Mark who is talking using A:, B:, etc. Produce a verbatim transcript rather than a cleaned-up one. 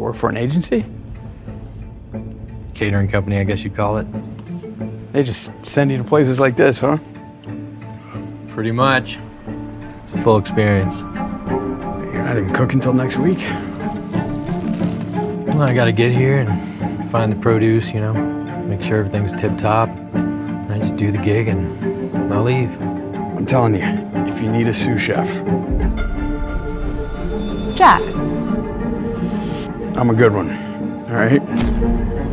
A: work for an agency?
B: Catering company, I guess you'd call it.
A: They just send you to places like this, huh?
B: Pretty much. It's a full experience.
A: You're not even cooking until next week.
B: Well, I gotta get here and find the produce, you know, make sure everything's tip-top. I just do the gig and I'll leave.
A: I'm telling you, if you need a sous chef,
C: Jack.
A: I'm a good one, all right?